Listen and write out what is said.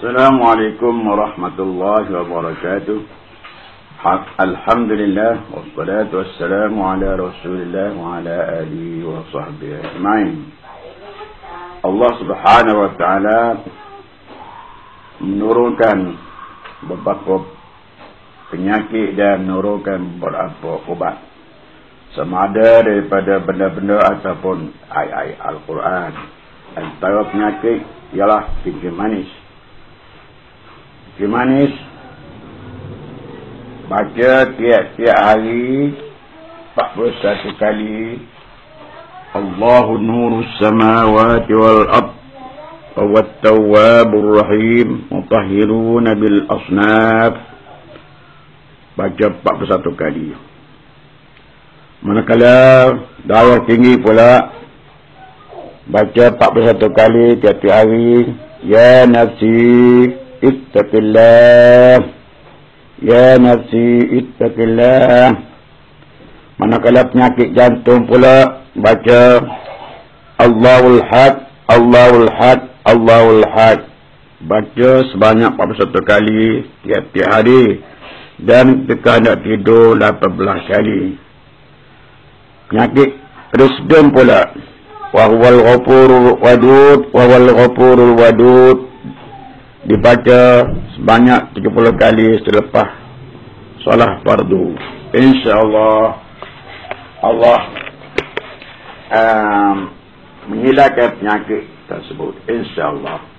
Assalamualaikum warahmatullahi wabarakatuh. Alhamdulillah wassalatu wassalamu ala Rasulillah wa ala alihi wa sahbihi ajma'in. Allah Subhanahu wa taala menurunkan beberapa penyakit dan menurunkan beberapa ubat, sama ada daripada benda-benda ataupun ayat-ayat Al-Quran. Antara penyakit ialah kencing manis. Kencing manis baca tiap-tiap hari 41 kali, Allahu nurus samawati wal ard wa at-tawwabur rahim mutahhiruna bil asnaf. Baca 41 kali. Manakala darah tinggi pula, baca 41 kali tiap-tiap hari. Ya nafsi ittaqillah, ya nafsi ittaqillah. Manakala penyakit jantung pula, baca Allahul had, Allahul had, Allahul had. Baca sebanyak 41 kali tiap-tiap hari. Dan ketika nak tidur 18 kali. Penyakit resdem pula, wahwal ghafurul wadud, wahwal ghafurul wadud, dibaca sebanyak 30 kali selepas solat fardu. InsyaAllah Allah menghilangkan penyakit tersebut, InsyaAllah.